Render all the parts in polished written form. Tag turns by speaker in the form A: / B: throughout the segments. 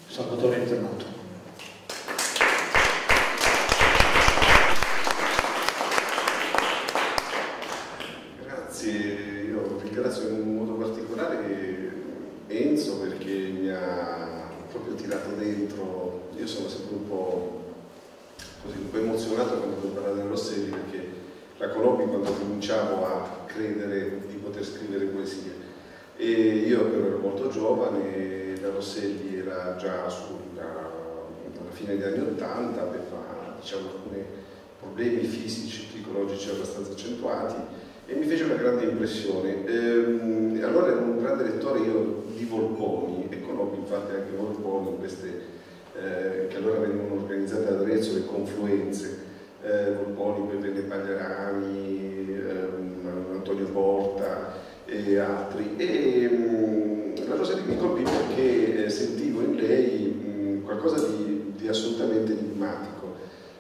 A: Salvatore Internato.
B: Grazie, io ringrazio in modo particolare Enzo perché mi ha proprio tirato dentro. Io sono sempre un po' emozionato quando devo parlare di Rosselli, perché la conobbi quando cominciavo a credere di poter scrivere poesie, e io però ero molto giovane, la Rosselli era già alla fine degli anni '80, aveva, diciamo, alcuni problemi fisici, psicologici abbastanza accentuati, e mi fece una grande impressione. Allora ero un grande lettore io di Volponi, e conobbi infatti anche Volponi, queste che allora venivano organizzate ad Arezzo, le confluenze, Volponi, poi venne Pagliarani, Antonio Porta e altri, e la Rosselli mi colpì perché sentivo in lei qualcosa di assolutamente enigmatico.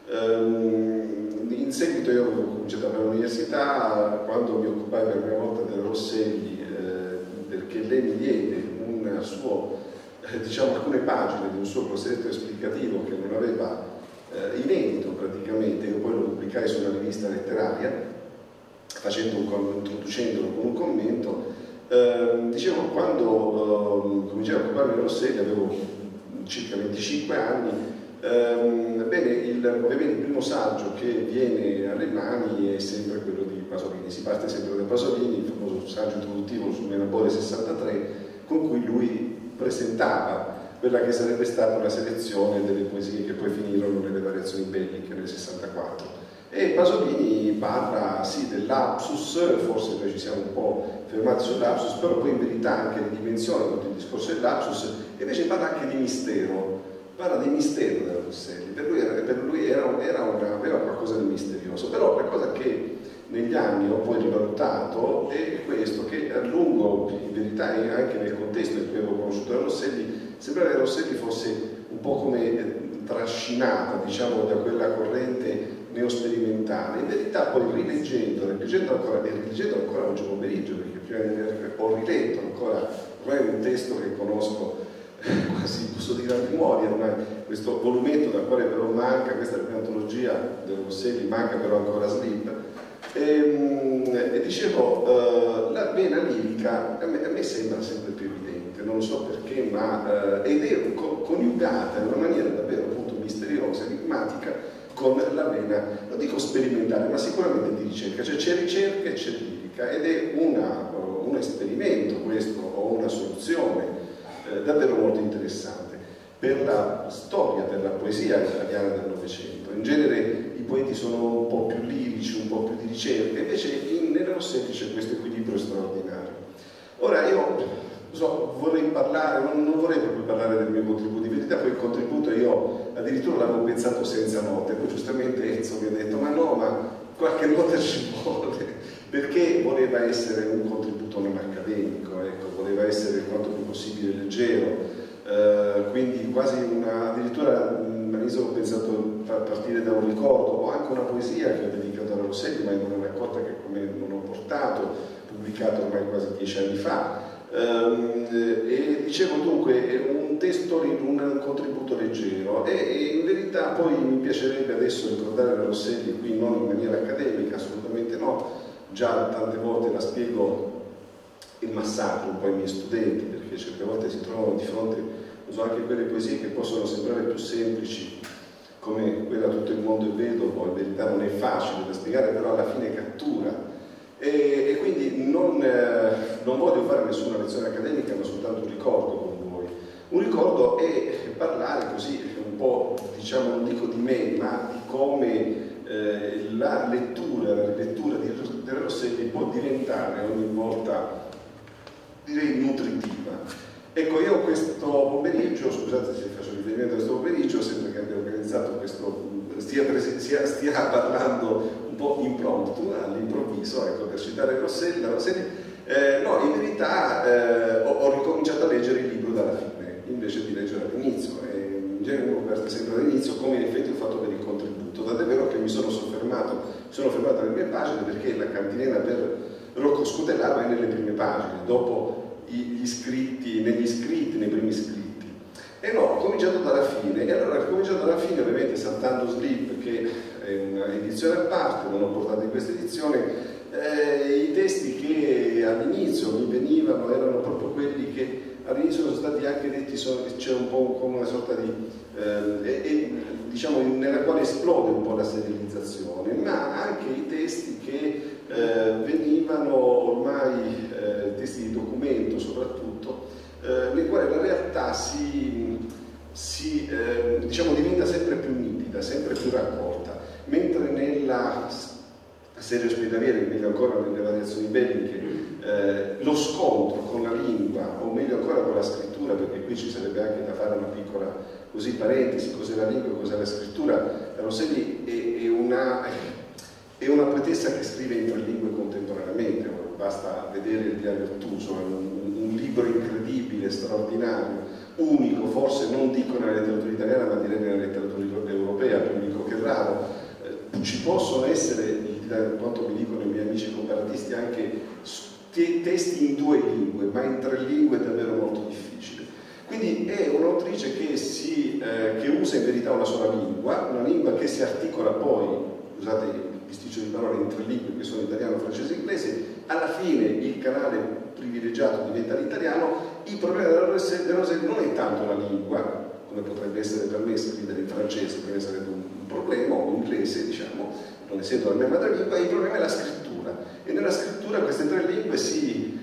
B: In seguito io avevo cominciato a fare l'università, quando mi occupai per la prima volta della Rosselli, perché lei mi diede un suo, diciamo, alcune pagine di un suo progetto esplicativo che non aveva inedito praticamente. Io poi lo pubblicai su una rivista letteraria, introducendolo con un commento. Dicevo, quando cominciai a occuparmi di Rosselli avevo circa 25 anni. Ovviamente il primo saggio che viene alle mani è sempre quello di Pasolini, si parte sempre da Pasolini, il famoso saggio introduttivo su Menabore 63, con cui lui presentava quella che sarebbe stata una selezione delle poesie che poi finirono nelle variazioni belliche nel 64. E Pasolini parla sì del lapsus, forse noi ci siamo un po' fermati sul lapsus, però poi in verità anche ridimensiona tutto il discorso del lapsus, e invece parla anche di mistero, parla di mistero della Rosselli. Per lui aveva qualcosa di misterioso, però la cosa che negli anni ho poi rivalutato è questo, che a lungo, in verità anche nel contesto in cui avevo conosciuto la Rosselli, sembrava che la Rosselli fosse un po' come trascinata, diciamo, da quella corrente neosperimentale. In verità poi rileggendo ancora oggi pomeriggio, perché prima ho riletto ancora, ormai è un testo che conosco quasi, posso dire a memoria ormai, questo volumetto dal quale però manca, questa è la prima antologia della Rosselli, manca però ancora Slip. E dicevo, la vena lirica a me sembra sempre più evidente, non so perché, ma ed è coniugata in una maniera davvero appunto misteriosa, enigmatica, con la vena, non dico sperimentale, ma sicuramente di ricerca, cioè c'è ricerca e c'è lirica, ed è un esperimento questo, o una soluzione davvero molto interessante per la storia della poesia italiana del Novecento. In genere i poeti sono un po' più lirici, un po' più di ricerca, invece nella Rosselli c'è questo equilibrio straordinario. Ora io vorrei parlare, non vorrei proprio parlare del mio contributo, in verità poi il contributo io addirittura l'avevo pensato senza note, poi giustamente Enzo mi ha detto ma qualche nota ci vuole, perché voleva essere un contributo non accademico, ecco, voleva essere quanto più possibile leggero, quindi quasi addirittura all'inizio ho pensato a partire da un ricordo o anche una poesia che ho dedicato alla Rosselli, ma in una raccolta che come non ho portato, pubblicato ormai quasi 10 anni fa. E dicevo dunque è un testo, un contributo leggero, e in verità poi mi piacerebbe adesso ricordare la Rosselli qui non in maniera accademica, assolutamente no, già tante volte la spiego il massaggio un po' ai miei studenti, perché certe volte si trovano di fronte, uso anche quelle poesie che possono sembrare più semplici, come quella Tutto il mondo è vedovo, in verità non è facile da spiegare, però alla fine cattura. E quindi non voglio fare nessuna lezione accademica, ma soltanto un ricordo con voi. Un ricordo è parlare così un po', diciamo, non dico di me, ma di come la rilettura della Rosselli può diventare ogni volta, direi, nutritiva. Ecco, io questo pomeriggio, scusate se faccio riferimento a questo pomeriggio, sembra che abbia organizzato questo, stia parlando un po' impromptu, all'improvviso, ecco, per citare la Rosselli. No, in verità ho ricominciato a leggere il libro dalla fine, invece di leggere all'inizio. In genere uno parte sempre all'inizio, come in effetti ho fatto per il contributo, tant'è vero che mi sono fermato alle prime pagine, perché la cantilena per Rocco Scutellaro è nelle prime pagine, dopo nei primi scritti. E no, ho cominciato dalla fine, e allora ho cominciato dalla fine, ovviamente saltando Slip, che è un'edizione a parte, non ho portato in questa edizione. I testi che all'inizio mi venivano erano proprio quelli che all'inizio sono stati anche detti, c'è un po' come una sorta di diciamo nella quale esplode un po' la serializzazione, ma anche i testi che venivano ormai, testi di documento soprattutto, nei quali la realtà diciamo, diventa sempre più nitida, sempre più raccolta, mentre nella serie ospedaliera, meglio ancora nelle variazioni belliche, lo scontro con la lingua, o meglio ancora con la scrittura, perché qui ci sarebbe anche da fare una piccola così parentesi, cos'è la lingua e cos'è la scrittura. Rosselli è una poetessa che scrive in 3 lingue contemporaneamente, basta vedere il Diario Ottuso, è un libro incredibile, straordinario, unico, forse non dico nella letteratura italiana, ma direi nella letteratura europea, più unico che raro. Ci possono essere, da quanto mi dicono i miei amici comparatisti, anche testi in 2 lingue, ma in 3 lingue è davvero molto difficile. Quindi è un'autrice che usa in verità una sola lingua, una lingua che si articola poi, usate il bisticcio di parole, in 3 lingue che sono italiano, francese e inglese. Alla fine il canale privilegiato diventa l'italiano. Il problema della Rosselli non è tanto la lingua, come potrebbe essere per me scrivere in francese, per me sarebbe un problema, o in inglese, diciamo, non essendo la mia madrelingua. Il problema è la scrittura, e nella scrittura queste 3 lingue si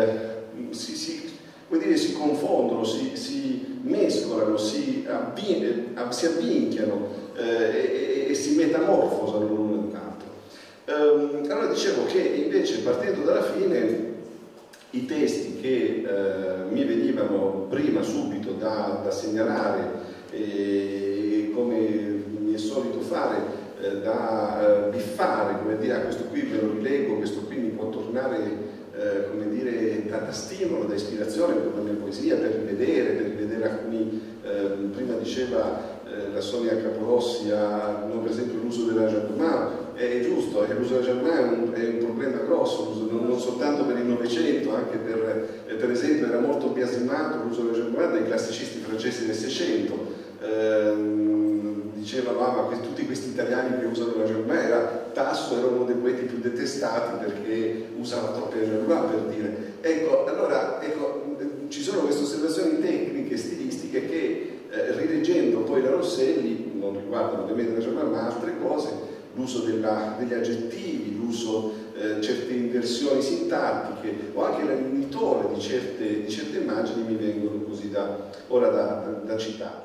B: confondono, si mescolano, si avvinchiano e si metamorfosano l'uno nell'altro. Allora dicevo che invece, partendo dalla fine, i testi che mi venivano prima subito da segnalare, come mi è solito fare, da biffare, come dire, questo qui me lo rilego, questo qui mi può tornare come dire, da stimolo, da ispirazione per la mia poesia, per rivedere alcuni, prima diceva la Sonia Capolossi, per esempio l'uso della Germain. È giusto, l'uso della Germain è un problema grosso, non soltanto per il Novecento, anche per esempio era molto biasimato l'uso della Germain dai classicisti francesi del Seicento. Dicevano, ma tutti questi italiani che usano la Germain, Tasso era uno dei poeti più detestati perché usava troppo la Germain, per dire. Ecco, allora, ci sono queste osservazioni tecniche, stilistiche che rileggendo poi la Rosselli, non riguardano ovviamente la Germain ma altre cose, l'uso degli aggettivi, l'uso certe inversioni sintattiche o anche l'unitore di certe immagini mi vengono così da citarle.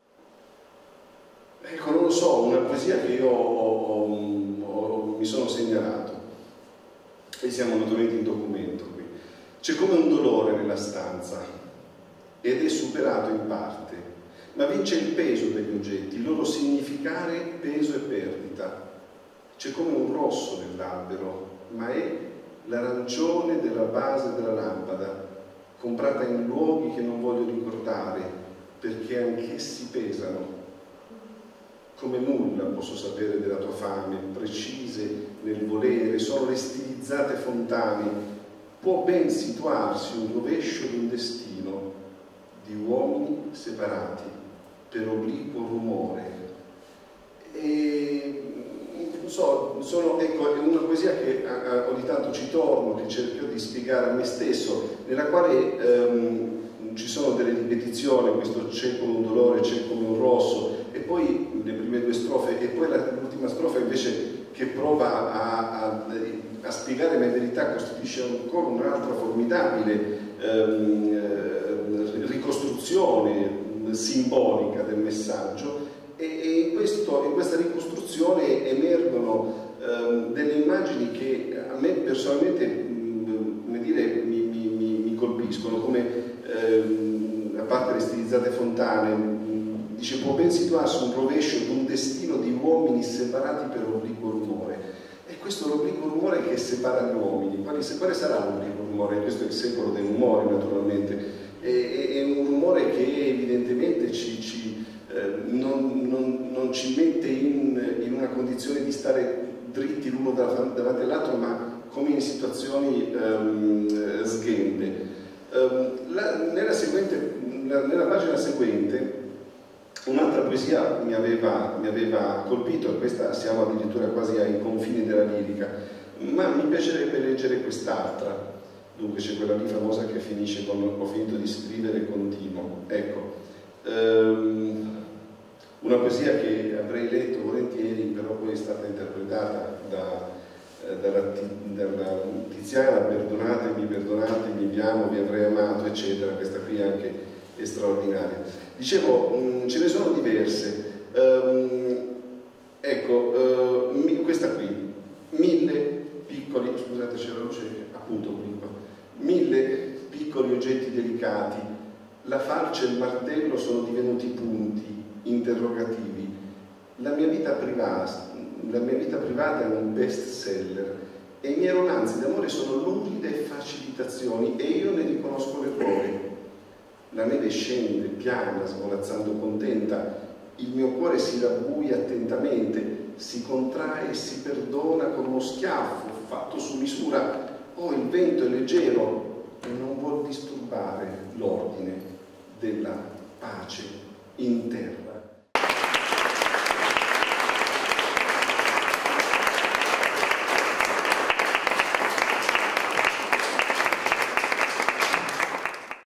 B: Ecco, non lo so, una poesia che io mi sono segnalato, e siamo naturalmente in documento qui. C'è come un dolore nella stanza ed è superato in parte, ma vince il peso degli oggetti, il loro significare, peso e perdita. C'è come un rosso nell'albero, ma è l'arancione della base della lampada, comprata in luoghi che non voglio ricordare, perché anch'essi pesano. Come nulla posso sapere della tua fame, precise nel volere, sono le stilizzate fontane. Può ben situarsi un rovescio di un destino, di uomini separati per obliquo rumore. E non so, ecco, è una poesia che ogni tanto ci torno, che cerco di spiegare a me stesso, nella quale ci sono delle ripetizioni, questo c'è come un dolore, c'è come un rosso, e poi le prime 2 strofe, e poi l'ultima strofa invece che prova a spiegare, ma in verità costituisce ancora un'altra formidabile ricostruzione simbolica del messaggio, e in questa ricostruzione emergono delle immagini che a me personalmente mi colpiscono, come a parte le stilizzate fontane, dice può ben situarsi un rovescio di un destino di uomini separati per obliquo rumore. E questo è l'obliquo rumore che separa gli uomini. Quale sarà l'obliquo rumore? Questo è il secolo dei rumori, naturalmente. È un rumore che evidentemente non ci mette in una condizione di stare dritti l'uno davanti all'altro, ma come in situazioni sghembe. nella pagina seguente un'altra poesia mi aveva colpito, e questa siamo addirittura quasi ai confini della lirica, ma mi piacerebbe leggere quest'altra. Dunque c'è quella lì famosa che finisce con "ho finito di scrivere, continuo". Ecco, una poesia che avrei letto volentieri, però poi è stata interpretata dalla Tiziana: perdonatemi, perdonatemi, vi amo, vi avrei amato, eccetera. Questa qui anche è straordinaria. Dicevo, ce ne sono diverse. Ecco, questa qui, 1000 piccoli, scusate c'è la luce, appunto qui qua, 1000 piccoli oggetti delicati, la falce e il martello sono divenuti punti interrogativi, la mia vita privata è un best seller e i miei romanzi d'amore sono lunghe facilitazioni e io ne riconosco l'errore. La neve scende piana, svolazzando contenta, il mio cuore si rabbuia attentamente, si contrae e si perdona con uno schiaffo fatto su misura. Oh, il vento è leggero e non vuol disturbare l'ordine della pace in terra.